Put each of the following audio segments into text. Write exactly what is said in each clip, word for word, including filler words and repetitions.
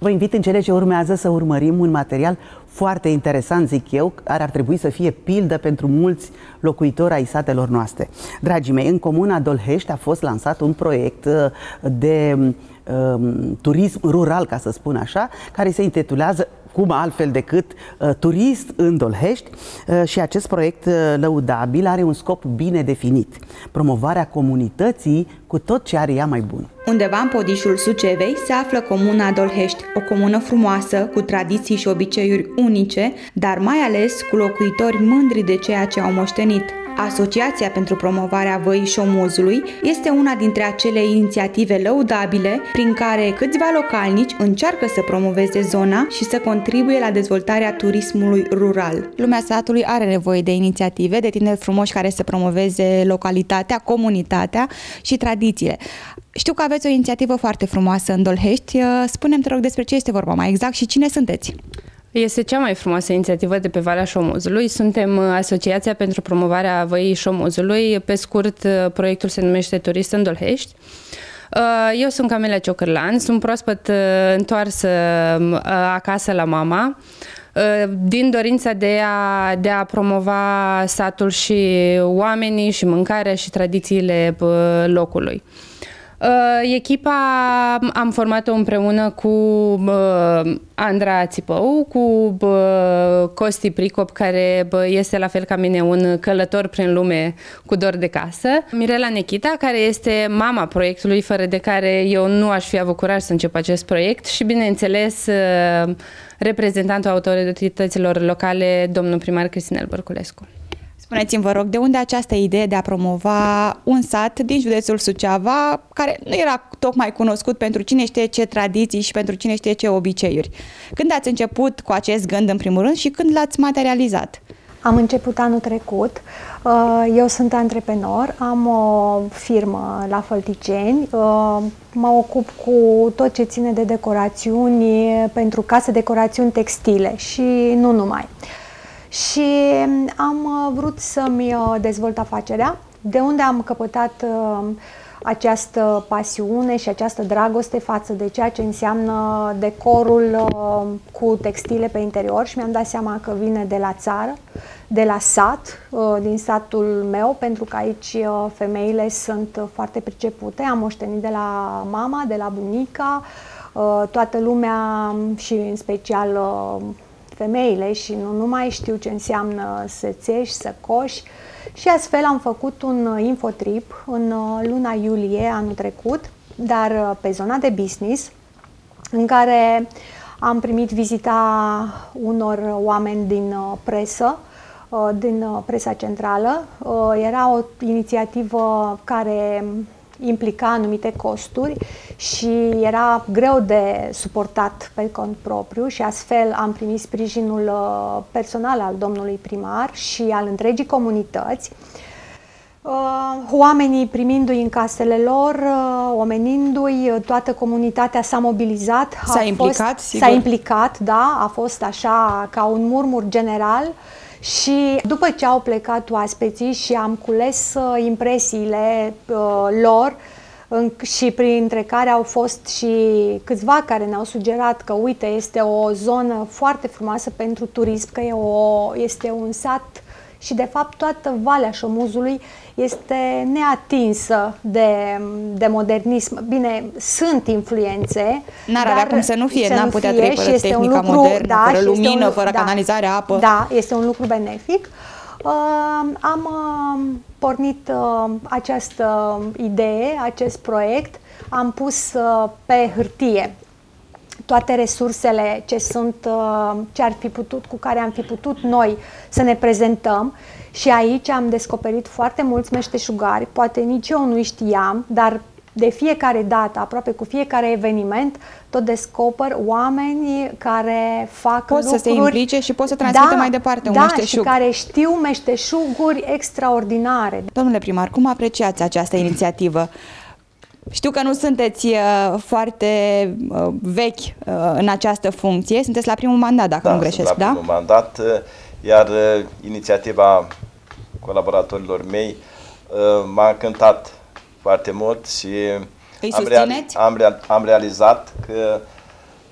Vă invit în cele ce urmează să urmărim un material foarte interesant, zic eu, care ar trebui să fie pildă pentru mulți locuitori ai satelor noastre. Dragii mei, în comuna Dolhești a fost lansat un proiect de um, turism rural, ca să spun așa, care se intitulează cum altfel decât uh, turist în Dolhești uh, și acest proiect uh, lăudabil are un scop bine definit: promovarea comunității cu tot ce are ea mai bun. Undeva în Podișul Sucevei se află comuna Dolhești, o comună frumoasă, cu tradiții și obiceiuri unice, dar mai ales cu locuitori mândri de ceea ce au moștenit. Asociația pentru promovarea Văii Șomozului este una dintre acele inițiative lăudabile prin care câțiva localnici încearcă să promoveze zona și să contribuie la dezvoltarea turismului rural. Lumea satului are nevoie de inițiative, de tineri frumoși care să promoveze localitatea, comunitatea și tradițiile. Știu că aveți o inițiativă foarte frumoasă în Dolhești. Spune-mi, te rog, despre ce este vorba mai exact și cine sunteți? Este cea mai frumoasă inițiativă de pe Valea Șomozului. Suntem Asociația pentru promovarea Văii Șomozului. Pe scurt, proiectul se numește Turist în Dolhești. Eu sunt Camelia Ciocârlan, sunt proaspăt întoarsă acasă la mama, din dorința de a, de a promova satul și oamenii și mâncarea și tradițiile locului. Echipa am format-o împreună cu Andra Țipău, cu Costi Pricop, care este la fel ca mine un călător prin lume cu dor de casă, Mirela Nechita, care este mama proiectului, fără de care eu nu aș fi avut curaj să încep acest proiect, și bineînțeles reprezentantul autorităților locale, domnul primar Cristinel Bărculescu. Spuneți-mi, vă rog, de unde această idee de a promova un sat din județul Suceava, care nu era tocmai cunoscut pentru cine știe ce tradiții și pentru cine știe ce obiceiuri? Când ați început cu acest gând, în primul rând, și când l-ați materializat? Am început anul trecut. Eu sunt antreprenor, am o firmă la Fălticeni, mă ocup cu tot ce ține de decorațiuni pentru case, decorațiuni textile și nu numai. Și am vrut să-mi dezvolt afacerea, de unde am căpătat această pasiune și această dragoste față de ceea ce înseamnă decorul cu textile pe interior, și mi-am dat seama că vine de la țară, de la sat, din satul meu, pentru că aici femeile sunt foarte pricepute. Am moștenit de la mama, de la bunica, toată lumea și în special femeile, și nu numai, știu ce înseamnă să țești, să coși, și astfel am făcut un infotrip în luna iulie anul trecut, dar pe zona de business, în care am primit vizita unor oameni din presă, din presa centrală. Era o inițiativă care implica anumite costuri și era greu de suportat pe cont propriu, și astfel am primit sprijinul personal al domnului primar și al întregii comunități. Oamenii primindu-i în casele lor, omenindu-i, toată comunitatea s-a mobilizat. S-a implicat, sigur? S-a implicat, da, a fost așa ca un murmur general. Și după ce au plecat oaspeții și am cules uh, impresiile uh, lor, în, și printre care au fost și câțiva care ne-au sugerat că, uite, este o zonă foarte frumoasă pentru turism, că e o, este un sat și, de fapt, toată Valea Șomozului este neatinsă de, de modernism. Bine, sunt influențe. N-ar avea cum să nu fie, n-am putea trăi fără tehnica lucru, modernă, da, fără lumină, un, fără da, canalizare, apă. Da, este un lucru benefic. Uh, am uh, pornit uh, această idee, acest proiect, am pus uh, pe hârtie toate resursele ce sunt, uh, ce ar fi putut, cu care am fi putut noi să ne prezentăm, și aici am descoperit foarte mulți meșteșugari, poate nici eu nu știam, dar de fiecare dată, aproape cu fiecare eveniment, tot descoper oameni care fac pot lucruri... să se implice și pot să transmită da, mai departe un da, meșteșug. Și care știu meșteșuguri extraordinare. Domnule primar, cum apreciați această inițiativă? Știu că nu sunteți uh, foarte uh, vechi uh, în această funcție, sunteți la primul mandat, dacă da, nu greșesc, la da? primul mandat, iar uh, inițiativa colaboratorilor mei uh, m-a încântat foarte mult și Îi am, susțineți? reali am, rea am realizat că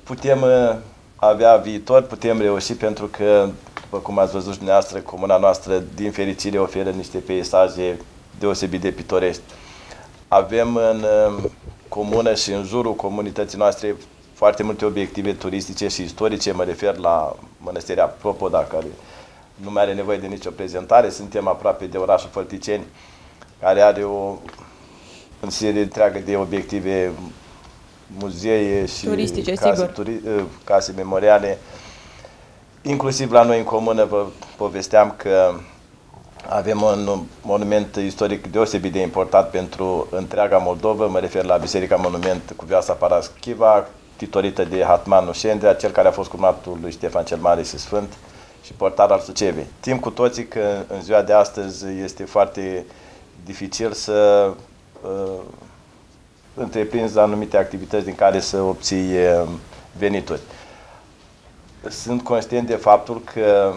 putem avea viitor, putem reuși pentru că, după cum ați văzut și dumneavoastră, comuna noastră, din fericire, oferă niște peisaje deosebit de pitorești. Avem în comună și în jurul comunității noastre foarte multe obiective turistice și istorice, mă refer la Mănăstirea Propoda, care nu mai are nevoie de nicio prezentare, suntem aproape de orașul Fălticeni, care are o în serie întreagă de obiective, muzee și turistice, case, sigur. Turi, case memoriale. Inclusiv la noi în comună vă povesteam că avem un monument istoric deosebit de important pentru întreaga Moldovă, mă refer la Biserica Monument cu Vioasa Paraschiva, titorită de Hatman Șendrea, cel care a fost cumnatul lui Ștefan cel Mare și Sfânt și portar al Sucevei. Știm cu toții că în ziua de astăzi este foarte dificil să uh, întreprinzi anumite activități din care să obții uh, venituri. Sunt conștient de faptul că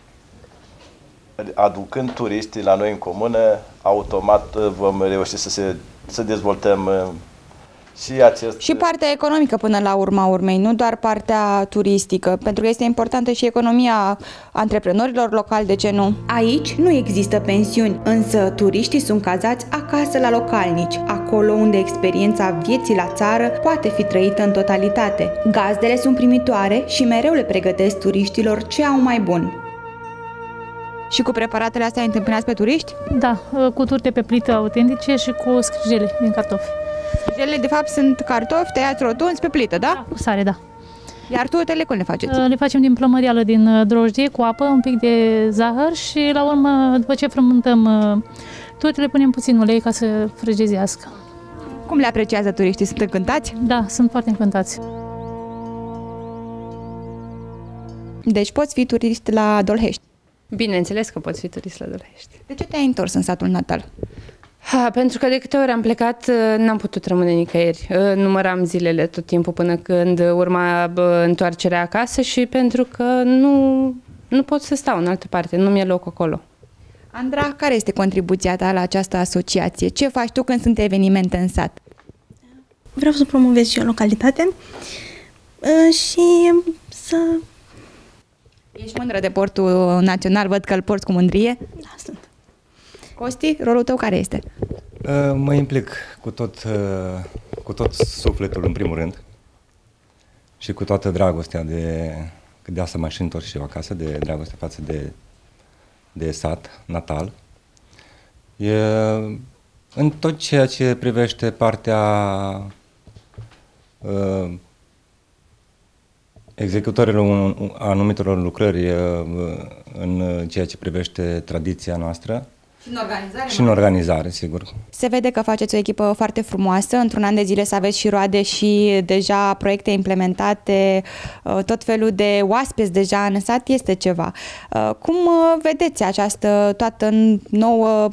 aducând turiștii la noi în comună, automat vom reuși să, se, să dezvoltăm uh, și acest... Și partea economică până la urma urmei, nu doar partea turistică, pentru că este importantă și economia antreprenorilor locali, de ce nu? Aici nu există pensiuni, însă turiștii sunt cazați acasă la localnici, acolo unde experiența vieții la țară poate fi trăită în totalitate. Gazdele sunt primitoare și mereu le pregătesc turiștilor ce au mai bun. Și cu preparatele astea întâmpinați pe turiști? Da, cu turte pe plită autentice și cu scrijele din cartofi. Ele, de fapt, sunt cartofi tăiați rotunzi pe plită, da? Da, cu sare, da. Iar turtele cum le faceți? Le facem din plămărială, din drojdie, cu apă, un pic de zahăr și, la urmă, după ce frământăm turtele, punem puțin ulei ca să frăgezească. Cum le apreciază turiștii? Sunt încântați? Da, sunt foarte încântați. Deci poți fi turist la Dolhești? Bineînțeles că poți fi turist la Dolhești. De ce te-ai întors în satul natal? Ha, pentru că de câte ori am plecat, n-am putut rămâne nicăieri. Număram zilele tot timpul până când urma întoarcerea acasă și pentru că nu, nu pot să stau în altă parte, nu mi-e loc acolo. Andra, care este contribuția ta la această asociație? Ce faci tu când sunt evenimente în sat? Vreau să promovez și o localitate și să... Ești mândră de portul național, văd că îl porți cu mândrie? Da, sunt. Costi, rolul tău care este? Mă implic cu tot, cu tot sufletul în primul rând și cu toată dragostea de, că de asta m-aș întorc și eu acasă, de dragoste față de, de sat natal. E, în tot ceea ce privește partea uh, executărilor anumitor lucrări uh, în ceea ce privește tradiția noastră. Și în organizare? Și în organizare, sigur. Se vede că faceți o echipă foarte frumoasă, într-un an de zile să aveți și roade și deja proiecte implementate, tot felul de oaspeți deja în sat, este ceva. Cum vedeți această toată nouă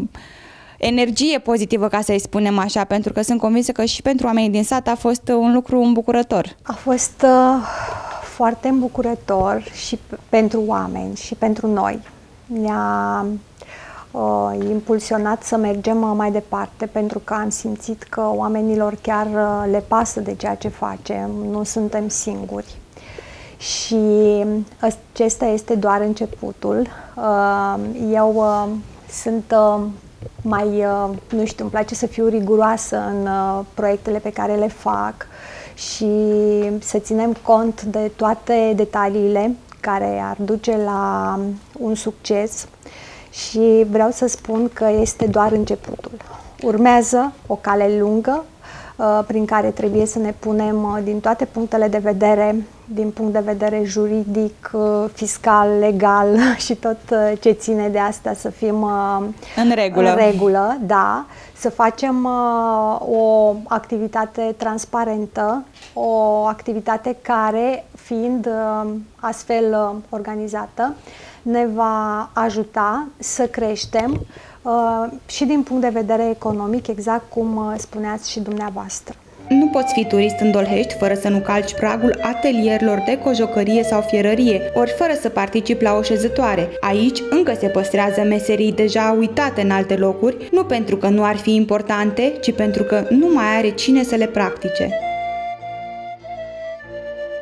energie pozitivă, ca să-i spunem așa, pentru că sunt convinsă că și pentru oamenii din sat a fost un lucru îmbucurător. A fost uh, foarte îmbucurător și pentru oameni și pentru noi. Ne-a uh, impulsionat să mergem uh, mai departe, pentru că am simțit că oamenilor chiar uh, le pasă de ceea ce facem, nu suntem singuri. Și acesta este doar începutul. Uh, eu uh, sunt uh, mai, uh, nu știu, îmi place să fiu riguroasă în uh, proiectele pe care le fac și să ținem cont de toate detaliile care ar duce la un succes și vreau să spun că este doar începutul. Urmează o cale lungă uh, prin care trebuie să ne punem uh, din toate punctele de vedere, din punct de vedere juridic, uh, fiscal, legal și tot uh, ce ține de asta, să fim uh, în regulă. În regulă, da, să facem uh, o activitate transparentă, o activitate care, fiind uh, astfel uh, organizată, ne va ajuta să creștem uh, și din punct de vedere economic, exact cum uh, spuneați și dumneavoastră. Nu poți fi turist în Dolhești fără să nu calci pragul atelierilor de cojocărie sau fierărie, ori fără să participi la o șezătoare. Aici încă se păstrează meserii deja uitate în alte locuri, nu pentru că nu ar fi importante, ci pentru că nu mai are cine să le practice.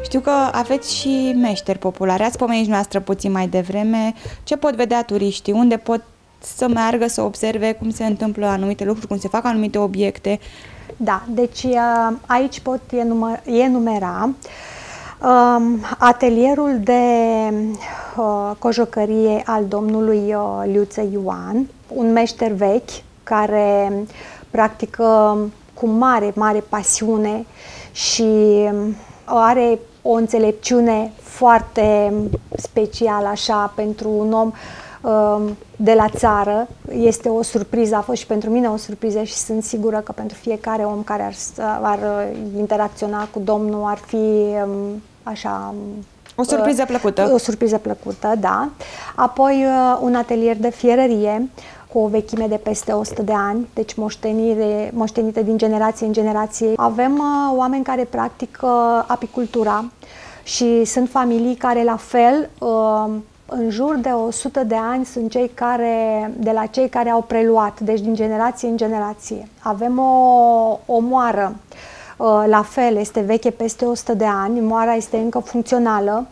Știu că aveți și meșteri populari. Ați pomenit noastră puțin mai devreme. Ce pot vedea turiștii? Unde pot să meargă, să observe cum se întâmplă anumite lucruri, cum se fac anumite obiecte? Da, deci aici pot enumera um, atelierul de uh, cojocărie al domnului uh, Liuță Ioan, un meșter vechi care practică cu mare, mare pasiune și are o înțelepciune foarte specială așa pentru un om de la țară. Este o surpriză, a fost și pentru mine o surpriză și sunt sigură că pentru fiecare om care ar, ar interacționa cu domnul ar fi așa... O surpriză plăcută. O surpriză plăcută, da. Apoi un atelier de fierărie cu o vechime de peste o sută de ani, deci moștenire, moștenite din generație în generație. Avem uh, oameni care practică apicultura și sunt familii care la fel, uh, în jur de o sută de ani, sunt cei care, de la cei care au preluat, deci din generație în generație. Avem o, o moară, uh, la fel, este veche peste o sută de ani, moara este încă funcțională.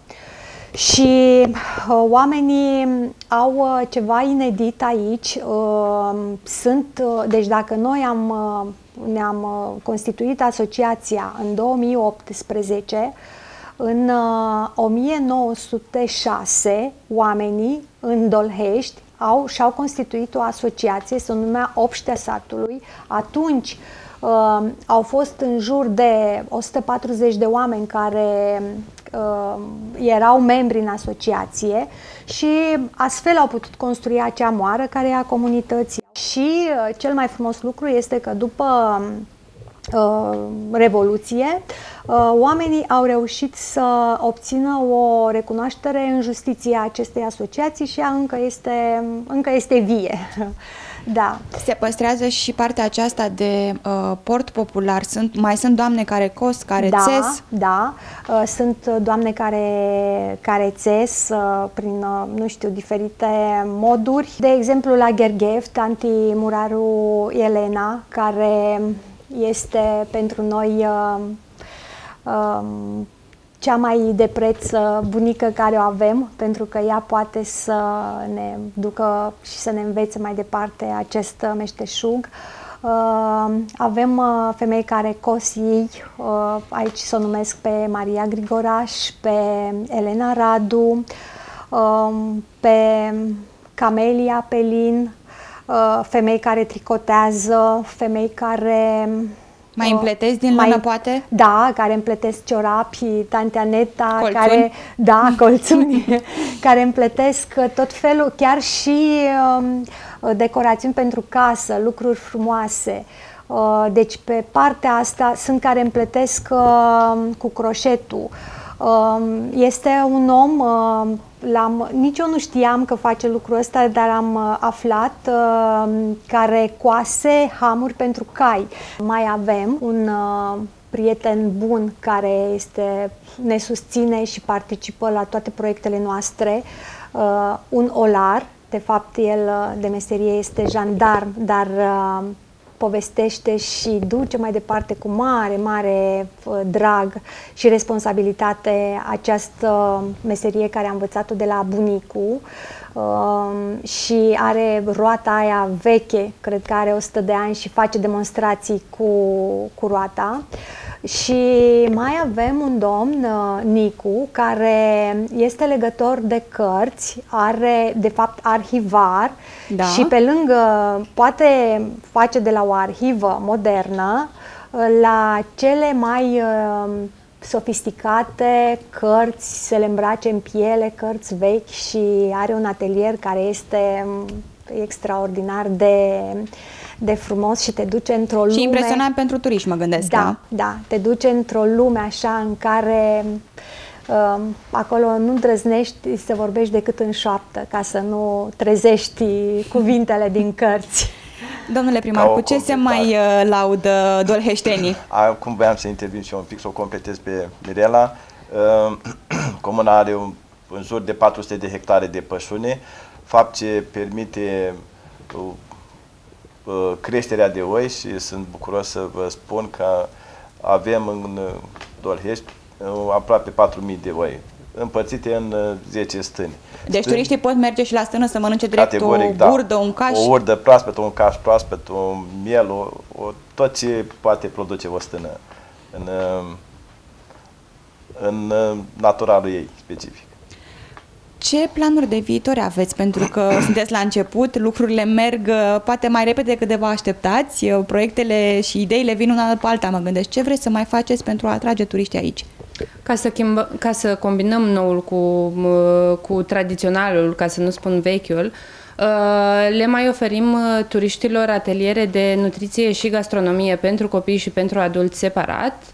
Și uh, oamenii au uh, ceva inedit aici. Uh, sunt, uh, deci dacă noi am, uh, ne-am uh, constituit asociația în două mii optsprezece, în uh, o mie nouă sute șase oamenii în Dolhești au, și-au constituit o asociație, se numea Obștea Satului. Atunci uh, au fost în jur de o sută patruzeci de oameni care uh, erau membri în asociație și astfel au putut construi acea moară care e a comunității. Și uh, cel mai frumos lucru este că după uh, Revoluție, uh, oamenii au reușit să obțină o recunoaștere în justiție a acestei asociații și ea încă este, încă este vie. Da. Se păstrează și partea aceasta de uh, port popular. Sunt, mai sunt doamne care cos, care da, țes? Da, uh, sunt doamne care, care țes uh, prin, uh, nu știu, diferite moduri. De exemplu, la Gherghef, tanti Muraru Elena, care este pentru noi uh, uh, cea mai de preț bunică care o avem, pentru că ea poate să ne ducă și să ne învețe mai departe acest meșteșug. Uh, avem uh, femei care cos ei, uh, aici să o numesc pe Maria Grigoraș, pe Elena Radu, uh, pe Camelia Pelin, uh, femei care tricotează, femei care... Mai împletesc din mai, lână, poate? Da, care împletesc ciorapi, tante Aneta, colțuni. care, da, colțuni, care împletesc tot felul, chiar și um, decorațiuni pentru casă, lucruri frumoase. Uh, deci pe partea asta sunt care împletesc uh, cu croșetul. Uh, este un om, uh, l-am, nici eu nu știam că face lucrul ăsta, dar am uh, aflat, uh, care coase hamuri pentru cai. Mai avem un uh, prieten bun care este, ne susține și participă la toate proiectele noastre, uh, un olar, de fapt el de meserie este jandarm, dar uh, povestește și duce mai departe cu mare, mare uh, drag și responsabilitate această meserie care a învățat-o de la bunicu uh, și are roata aia veche, cred că are o sută de ani și face demonstrații cu, cu roata. Și mai avem un domn, Nicu, care este legător de cărți, are de fapt arhivar, da. Și pe lângă poate face de la o arhivă modernă la cele mai uh, sofisticate cărți, se le îmbrace în piele, cărți vechi și are un atelier care este extraordinar de... de frumos și te duce într-o lume... Și impresionant pentru turiști, mă gândesc, da? Da, da, te duce într-o lume așa în care uh, acolo nu îndrăznești să vorbești decât în șoaptă, ca să nu trezești cuvintele din cărți. Domnule primar, cu ce se mai uh, laudă dolheștenii? Acum voiam să intervin și eu un pic, să o completez pe Mirela. Uh, comuna are un, în jur de patru sute de hectare de pășune, fapt ce permite uh, creșterea de oi și sunt bucuros să vă spun că avem în Dolhești aproape patru mii de oi, împărțite în zece stâni. Deci Stâni, turiștii pot merge și la stână să mănânce direct categoric, o urdă, da. un caș? O urdă proaspătă, un caș proaspăt, un miel, o, o, tot ce poate produce o stână în, în naturalul ei specific. Ce planuri de viitor aveți? Pentru că sunteți la început, lucrurile merg poate mai repede decât de vă așteptați, proiectele și ideile vin una după alta, mă gândesc. Ce vreți să mai faceți pentru a atrage turiștii aici? Ca să, chimbă, ca să combinăm noul cu, cu tradiționalul, ca să nu spun vechiul, le mai oferim turiștilor ateliere de nutriție și gastronomie pentru copii și pentru adulți separat,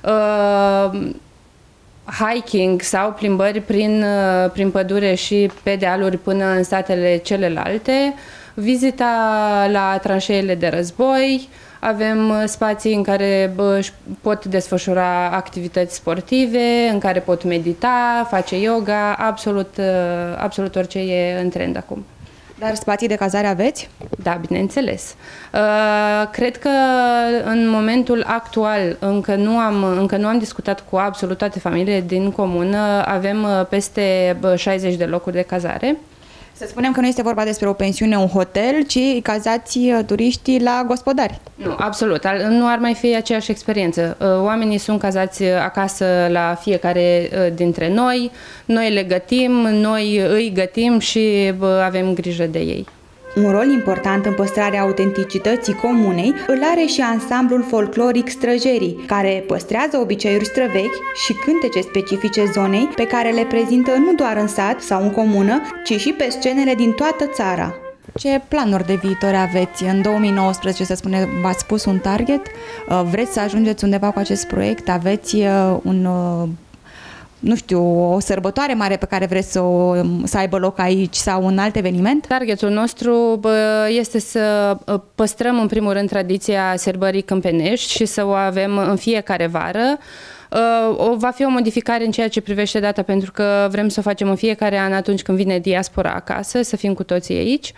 hiking sau plimbări prin, prin pădure și pe dealuri până în statele celelalte, vizita la tranșeele de război, avem spații în care bă, pot desfășura activități sportive, în care pot medita, face yoga, absolut, absolut orice e în trend acum. Dar spații de cazare aveți? Da, bineînțeles. Cred că în momentul actual încă nu am, încă nu am discutat cu absolut toate familiile din comună. Avem peste șaizeci de locuri de cazare. Să spunem că nu este vorba despre o pensiune, un hotel, ci cazați turiștii la gospodari. Nu, absolut. Nu ar mai fi aceeași experiență. Oamenii sunt cazați acasă la fiecare dintre noi, noi le gătim, noi îi gătim și avem grijă de ei. Un rol important în păstrarea autenticității comunei îl are și ansamblul folcloric Străjerii, care păstrează obiceiuri străvechi și cântece specifice zonei pe care le prezintă nu doar în sat sau în comună, ci și pe scenele din toată țara. Ce planuri de viitor aveți? În două mii nouăsprezece, să spune, v-ați pus un target? Vreți să ajungeți undeva cu acest proiect? Aveți un... nu știu, o sărbătoare mare pe care vreți să, o, să aibă loc aici sau un alt eveniment? Targetul nostru bă, este să păstrăm în primul rând tradiția sărbării câmpenești și să o avem în fiecare vară. O, va fi o modificare în ceea ce privește data, pentru că vrem să o facem în fiecare an atunci când vine diaspora acasă, să fim cu toții aici.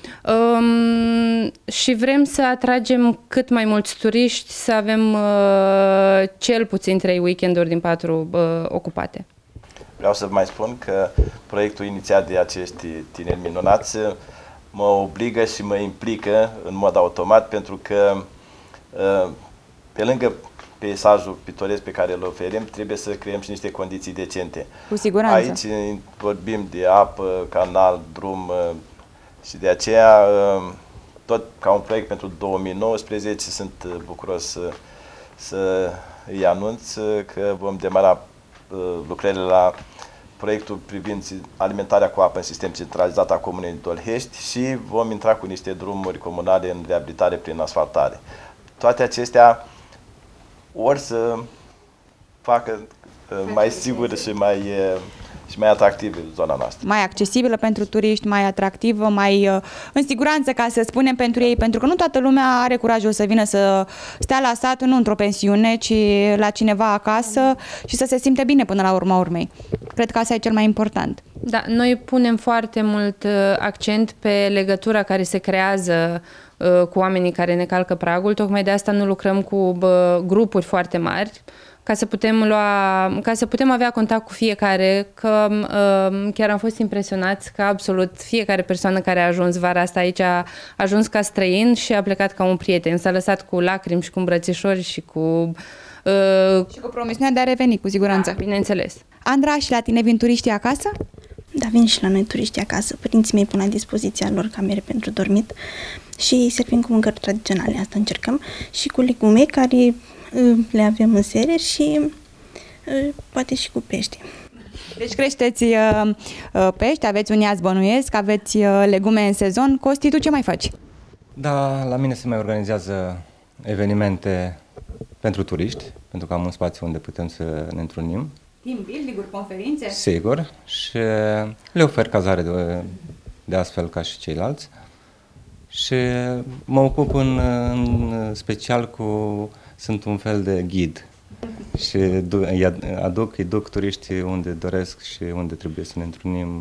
Um, și vrem să atragem cât mai mulți turiști, să avem uh, cel puțin trei weekenduri din patru uh, ocupate. Vreau să mai spun că proiectul inițiat de acești tineri minunați mă obligă și mă implică în mod automat, pentru că uh, pe lângă peisajul pitoresc pe care îl oferim, trebuie să creăm și niște condiții decente. Cu siguranță. Aici vorbim de apă, canal, drum, și de aceea, tot ca un proiect pentru două mii nouăsprezece, sunt bucuros să, să îi anunț că vom demara lucrările la proiectul privind alimentarea cu apă în sistem centralizat a Comunei Dolhești și vom intra cu niște drumuri comunale în reabilitare prin asfaltare. Toate acestea ori să facă mai sigură și mai, și mai atractivă zona noastră. Mai accesibilă pentru turiști, mai atractivă, mai în siguranță, ca să spunem, pentru ei, pentru că nu toată lumea are curajul să vină să stea la sat, nu într-o pensiune, ci la cineva acasă și să se simte bine până la urma urmei. Cred că asta e cel mai important. Da, noi punem foarte mult accent pe legătura care se creează cu oamenii care ne calcă pragul. Tocmai de asta nu lucrăm cu bă, grupuri foarte mari, ca să putem lua, ca să putem avea contact cu fiecare, că uh, chiar am fost impresionați că absolut fiecare persoană care a ajuns vara asta aici a ajuns ca străin și a plecat ca un prieten. S-a lăsat cu lacrimi și cu îmbrățișori și cu... Uh, și cu promisiunea de a reveni, cu siguranță. Da, bineînțeles. Andra, și la tine vin turiștii acasă? Da, vin și la noi turiștii acasă. Părinții mei pun la dispoziția lor camere pentru dormit și servim cu mâncări tradiționale, asta încercăm, și cu legume care le avem în serie și poate și cu pește. Deci creșteți uh, pește, aveți un iaz, bănuiesc, aveți uh, legume în sezon. Costi, tu ce mai faci? Da, la mine se mai organizează evenimente pentru turiști, pentru că am un spațiu unde putem să ne întrunim. Team building-uri, conferințe? Sigur, și le ofer cazare de, de astfel ca și ceilalți. Și mă ocup în, în special cu... Sunt un fel de ghid și îi aduc, îi duc turiștii unde doresc și unde trebuie să ne întrunim.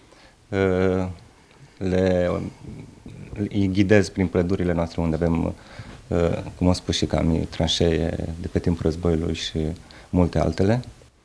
Le, îi ghidez prin pădurile noastre unde avem, cum am spus și Cami, tranșee de pe timpul războiului și multe altele.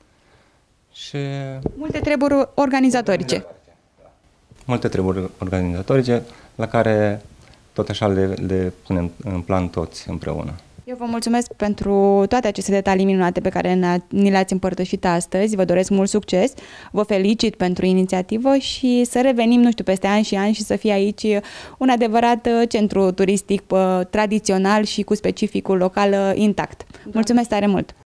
și Multe treburi organizatorice. multe treburi organizatorice la care tot așa le, le punem în plan toți împreună. Eu vă mulțumesc pentru toate aceste detalii minunate pe care ni le-ați împărtășit astăzi. Vă doresc mult succes, vă felicit pentru inițiativă și să revenim, nu știu, peste ani și ani și să fie aici un adevărat centru turistic tradițional și cu specificul local intact. Mulțumesc tare mult!